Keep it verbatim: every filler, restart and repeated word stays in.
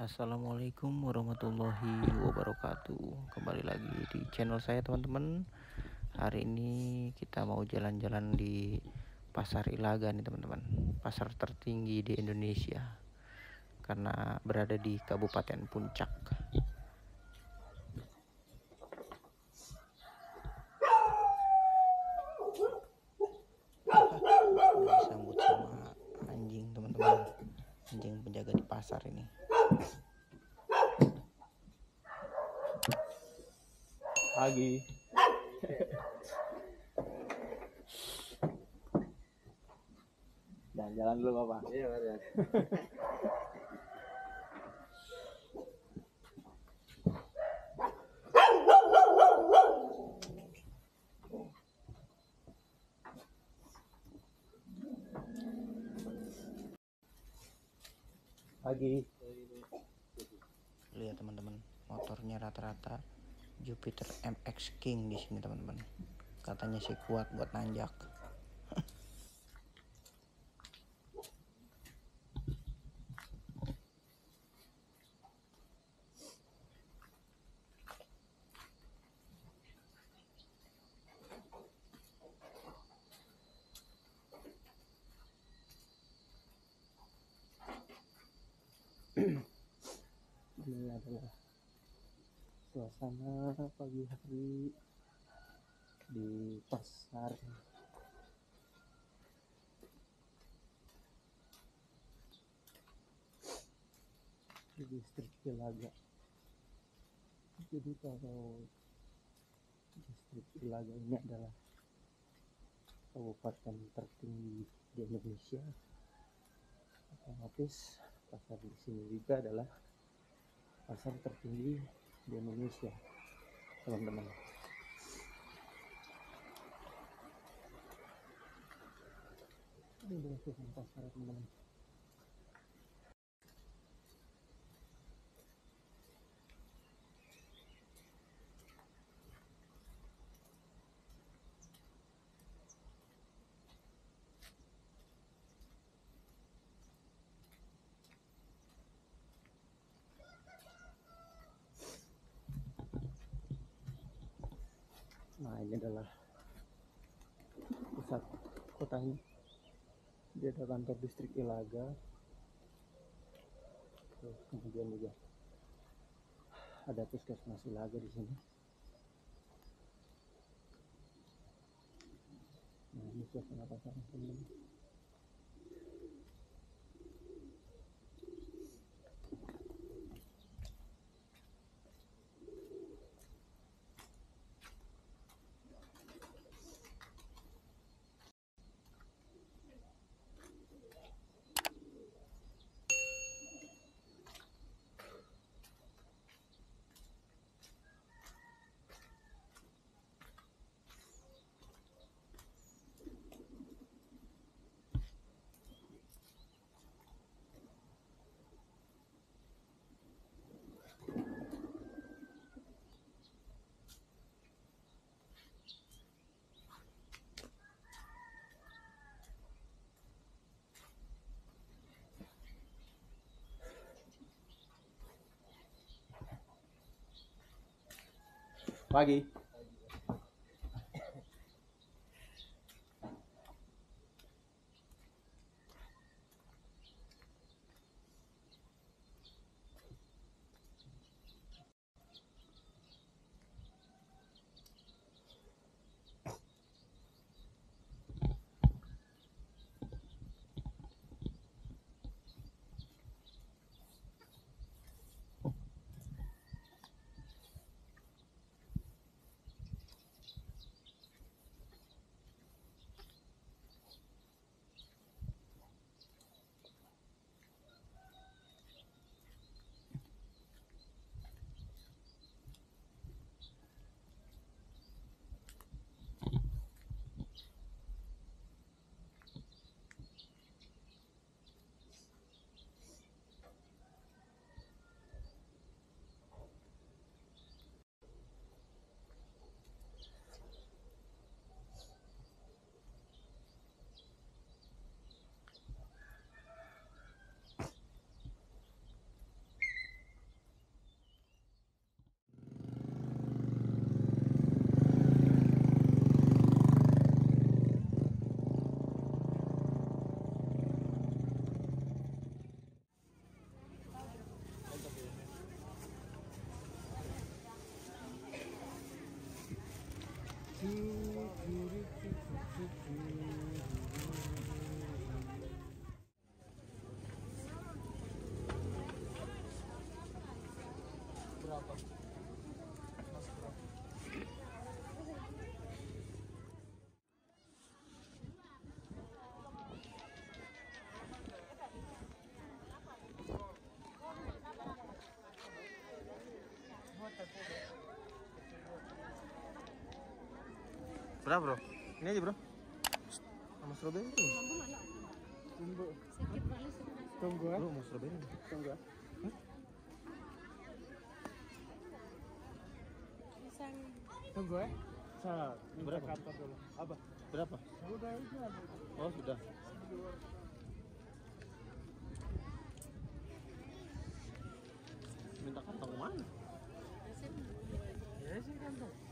Assalamualaikum warahmatullahi wabarakatuh. Kembali lagi di channel saya, teman-teman. Hari ini kita mau jalan-jalan di Pasar Ilaga nih, teman-teman. Pasar tertinggi di Indonesia karena berada di Kabupaten Puncak. Disambut sama anjing, teman-teman. Anjing penjaga di pasar ini. Pagi. Jalan-jalan dulu Bapak. Iya, ya. Pagi. Lihat, teman-teman, motornya rata-rata Jupiter M X King di sini, teman-teman. Katanya sih kuat buat nanjak. Ini adalah suasana pagi hari di pasar di distrik Ilaga. Jadi kalau distrik Ilaga ini adalah kabupaten tertinggi di Indonesia, otomatis pasar di sini juga adalah pasar tertinggi di Indonesia, teman-teman. Ini adalah suasana pasar, teman-teman. Nah, ini adalah pusat kotanya. Dia ada kantor distrik Ilaga. Terus kemudian juga ada puskesmas Ilaga di sini. Nah, ini suasana pasar, teman-teman. Pagi. berapa? Berapa bro? Ini aja bro. Sama strawberry bro. Tunggu. Tunggu ya. Bro mau strawberry. Tunggu ya. Tunggu ya. Saat Berapa? kantor dulu. Apa? Berapa? Udah itu. Oh sudah. Minta kantong mana? Ya sih kantong.